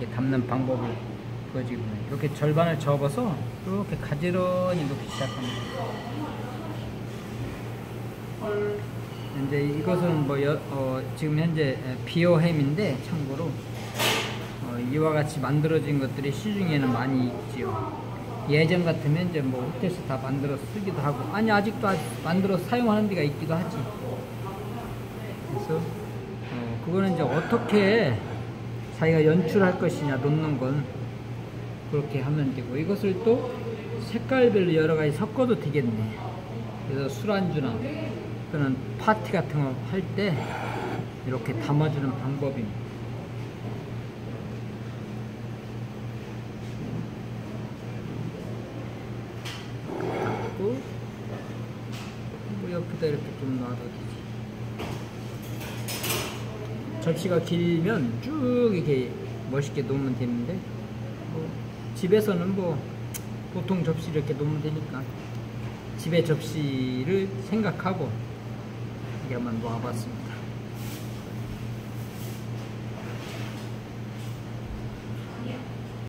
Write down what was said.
이렇게 담는 방법을 보여주거든요. 이렇게 절반을 접어서 이렇게 가지런히 놓기 시작합니다. 이제 이것은 뭐 지금 현재 비오햄인데 참고로 이와 같이 만들어진 것들이 시중에는 많이 있지요. 예전 같으면 이제 뭐 호텔에서 다 만들어 쓰기도 하고, 아니 아직도 만들어 사용하는 데가 있기도 하지. 그래서 그거는 이제 어떻게 자기가 연출할 것이냐 놓는 건 그렇게 하면 되고, 이것을 또 색깔별로 여러 가지 섞어도 되겠네. 그래서 술안주나 또는 파티 같은 거 할 때 이렇게 담아주는 방법입니다. 닫고 옆에다 이렇게 좀 놔둬 되지. 접시가 길면 쭉 이렇게 멋있게 놓으면 되는데, 뭐 집에서는 뭐 보통 접시 이렇게 놓으면 되니까 집의 접시를 생각하고 이렇게 한번 놓아봤습니다.